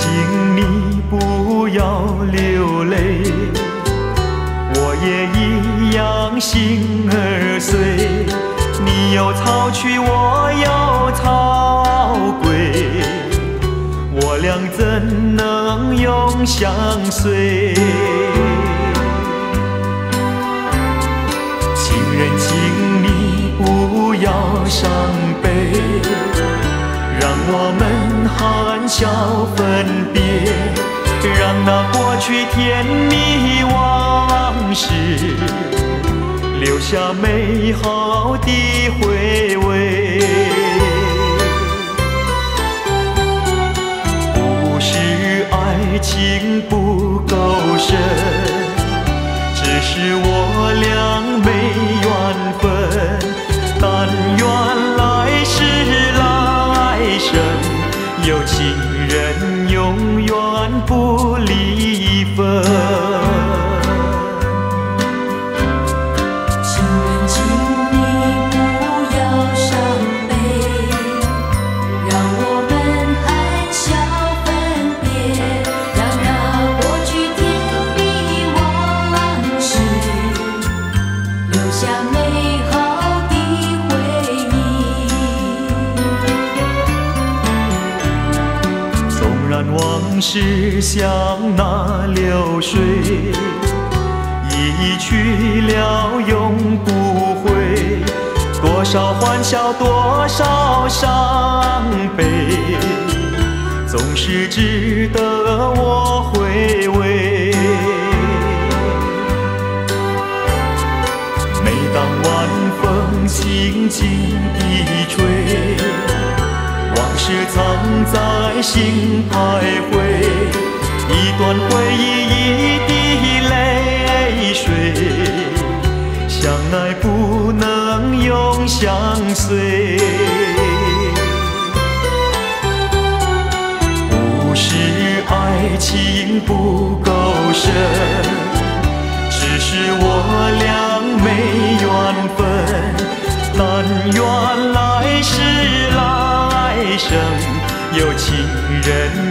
请你不要流泪，我也一样心儿碎。你有草去，我有草归，我俩怎能永相随？情人，请你不要伤悲，让我们含笑分别，让那过去甜蜜往事留下美好的回味。不是爱情不够深，只是我俩没缘分。但愿来世来生，有情人永远不离分。往事像那流水，一去了永不回。多少欢笑，多少伤悲，总是值得我回味。每当晚风轻轻地吹，往事藏在心徘徊，一段回忆，一滴泪水，相爱不能永相随。不是爱情不够深，只是我俩没缘分。但愿来世来生，有情人